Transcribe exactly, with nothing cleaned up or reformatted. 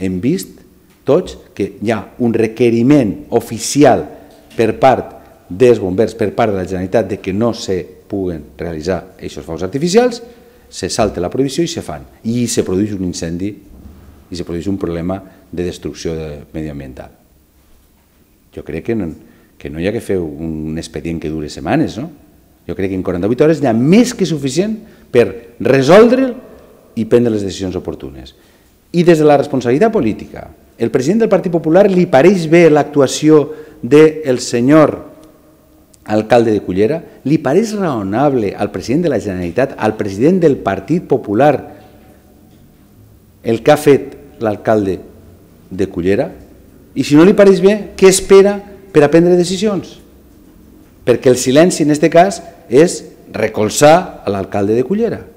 hem vist tots que hi ha un requeriment oficial per part dels bombers, per part de la Generalitat, de que no se puguen realitzar aquests focs artificials, se salta la prohibició i se fan. I se produeix un incendi i se produeix un problema de destrucció mediambiental. Jo crec que no, que no hi ha que fer un expedient que dure setmanes, no? Jo crec que en quaranta-vuit hores n'hi ha més que suficient per resoldre'l i prendre les decisions oportunes. I des de la responsabilitat política, el president del Partit Popular li pareix bé l'actuació del senyor alcalde de Cullera? Li pareix raonable al president de la Generalitat, al president del Partit Popular, el que ha fet l'alcalde de Cullera? I si no li pareix bé, què espera per a prendre decisions? Perquè el silenci en aquest cas és recolzar a l'alcalde de Cullera.